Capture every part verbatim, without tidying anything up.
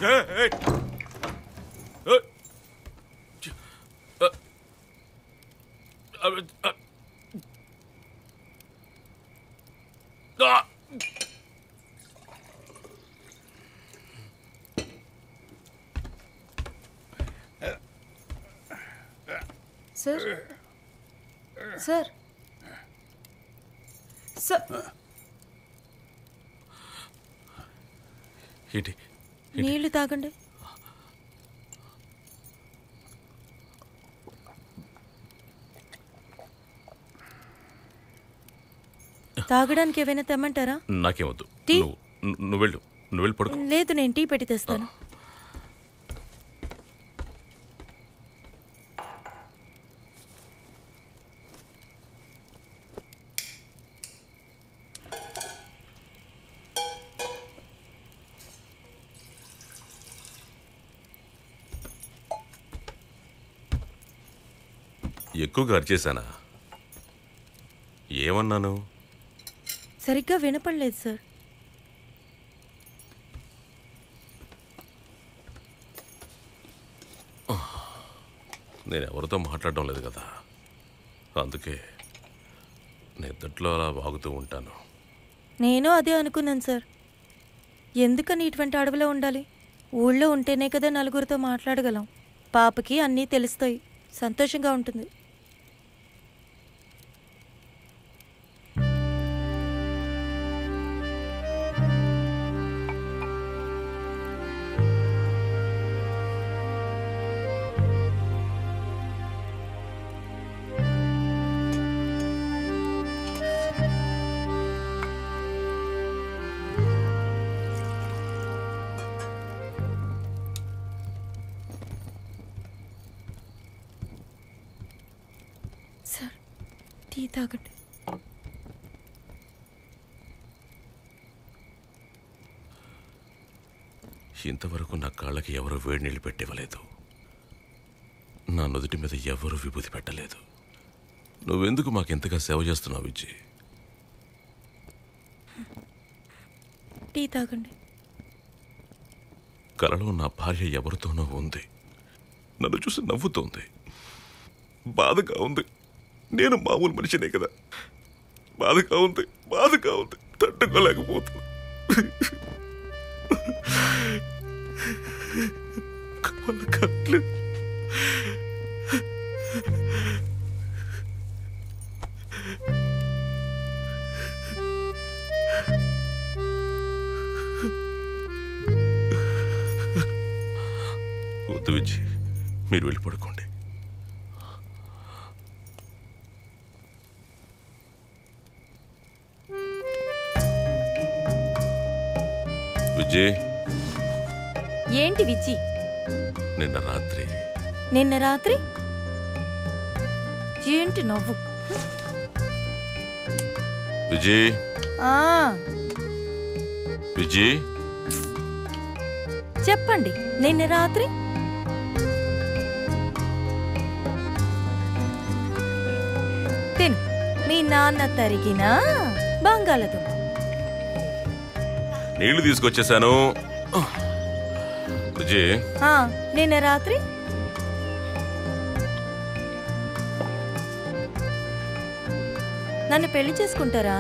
Sir sir sir నీళ్లు తాగండి. తాగడానికి ఏమైనా తెమ్మంటారా? నాకేమొద్దు. నువ్వు వెళ్ళు, నువ్వు వెళ్ళి పడుకో. లేదు, నేను టీ పెట్టి తెస్తాను. ఎక్కువగా అరిచేశానా? ఏమన్నాను? సరిగ్గా వినపడలేదు సార్. నేను ఎవరితో మాట్లాడడం లేదు కదా, అందుకే నిద్దట్లో అలా వాగుతూ ఉంటాను. నేను అదే అనుకున్నాను సార్. ఎందుకని ఇటువంటి అడవిలో ఉండాలి? ఊళ్ళో ఉంటేనే కదా నలుగురితో మాట్లాడగలం. పాపకి అన్నీ తెలుస్తాయి, సంతోషంగా ఉంటుంది. సార్, టీ తాగండి. ఇంతవరకు నా కాళ్ళకి ఎవరూ వేడి నీళ్ళు పెట్టివ్వలేదు, నా నుదుటి మీద ఎవరూ విభూతి పెట్టలేదు. నువ్వెందుకు మాకింతగా సేవ చేస్తున్నావు విజయ్? టీ తాగండి. కలలో నా భార్య ఎవరితోనో ఉంది, నన్ను చూసి నవ్వుతోంది. బాధగా ఉంది. నేను మామూలు మనిషినే కదా. బాధగా ఉంది, బాధగా ఉంది, తట్టుకోలేకపోతున్నా. కాట్లేదు. వద్దు విజయ్, మీరు వెళ్ళి పడుకోండి. విజయ్. ఏంటి విజయ్? నిన్న రాత్రి నిన్న రాత్రి ఏంటి నవ్వు? విజయ్, విజయ్ చెప్పండి. నిన్న రాత్రి తిను. మీ నాన్న తరిగిన బంగాళదుంప. నీళ్లు తీసుకొచ్చేసాను. విజయ్, నిన్న రాత్రి నన్ను పెళ్లి చేసుకుంటారా?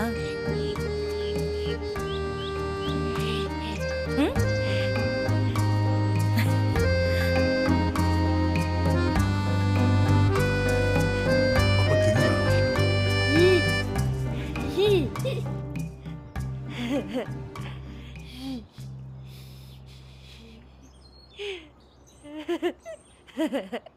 Ha ha ha.